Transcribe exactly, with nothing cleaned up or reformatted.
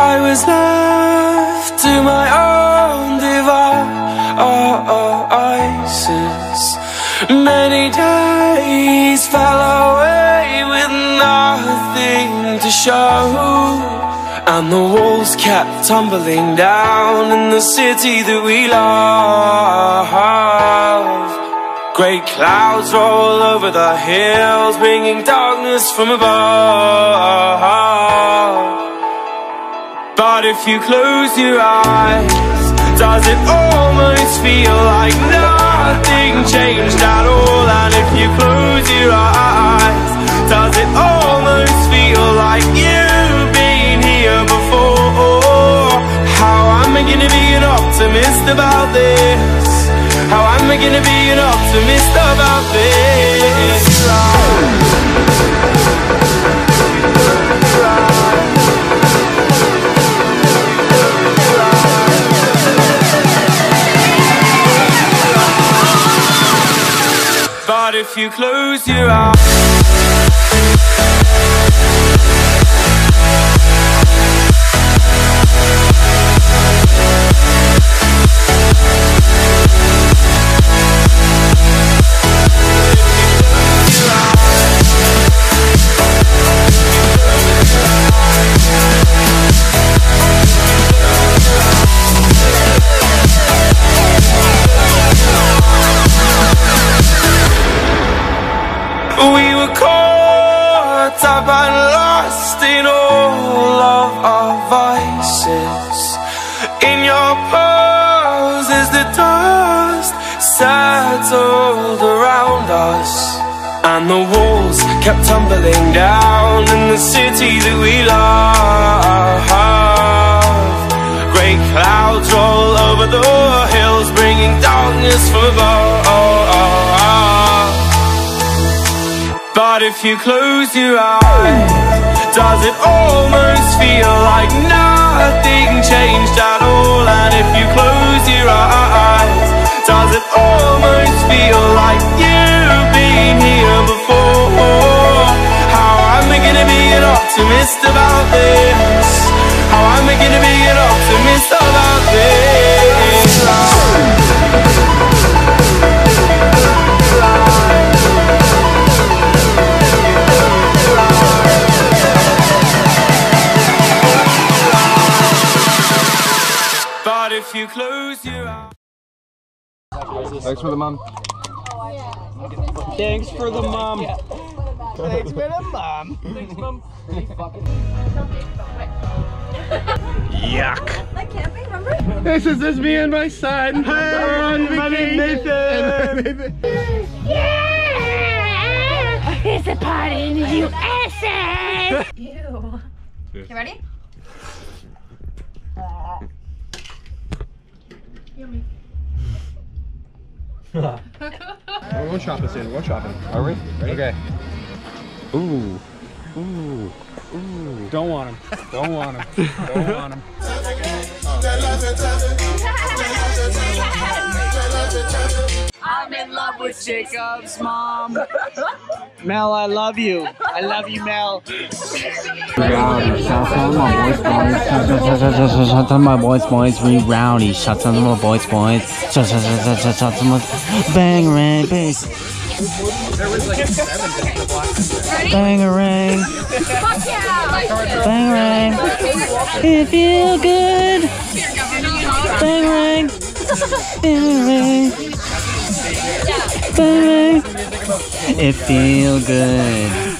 I was left to my own devices. Many days fell away with nothing to show, and the walls kept tumbling down in the city that we love. Great clouds roll over the hills, bringing darkness from above. But if you close your eyes, does it almost feel like nothing changed at all? And if you close your eyes, does it almost feel like you've been here before? How am I gonna be an optimist about this? How am I gonna be an optimist about this? But if you close your eyes, we were caught up and lost in all of our vices. In your pose as the dust settled around us, and the walls kept tumbling down in the city that we love. Great clouds roll over the hills, bringing darkness from above. But if you close your eyes, does it almost feel like nothing changed at all? And if you close your eyes, does it almost feel like you've been here before? How am I gonna be an optimist about this? How am I gonna be an optimist about this? But if you close your eyes. Thanks for the mom. Thanks for the mom. Thanks for the mom. Thanks, mom. Yuck. Like camping, remember? This is just me and my son. Hey, my name's Nathan. Yeah! It's a party in the U S A! Ew. You ready? Yummy. We're going shopping soon. We're going shopping. Are we? Ready? Okay. Ooh. Ooh. Ooh. Don't want him. Don't want him. Don't want him. I'm in love with Jacob's mom. Mel, I love you. I love you, Mel. Rowdy, shout out to my boys, boys. Shout out to my boys, boys. We rowdy. Shout out to my boys, boys. Shout out to my bang ring, bang. Bang a ring. Fuck yeah! Bang ring. It feel good. Bang ring. Bang ring. Bang ring. It feel good.